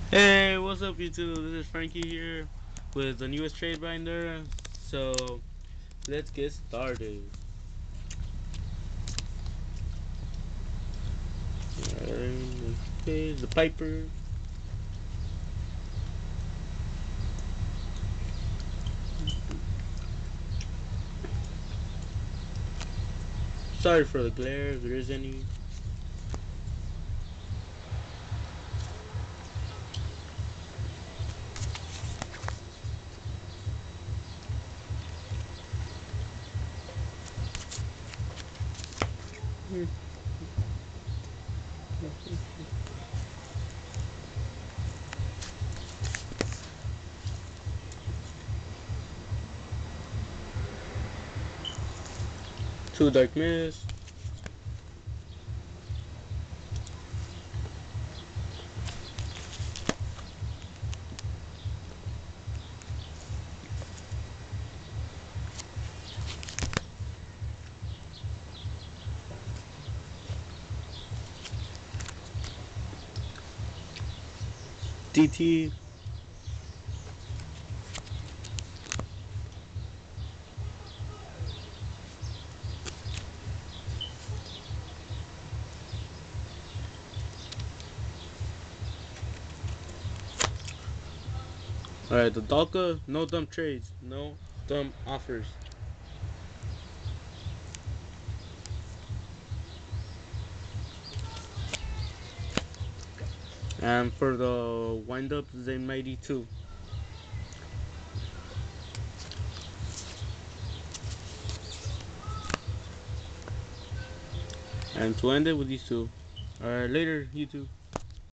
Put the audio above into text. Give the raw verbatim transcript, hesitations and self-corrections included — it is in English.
Hey, what's up, YouTube? This is Frankie here with the newest trade binder. So let's get started. Okay, the Piper. Sorry for the glare if there is any. Two Dark Mist. D T. Alright, the Dalka. No dumb trades. No dumb offers. And for the wind up, Zen Mighty two. And to end it with these two. Alright, later, YouTube.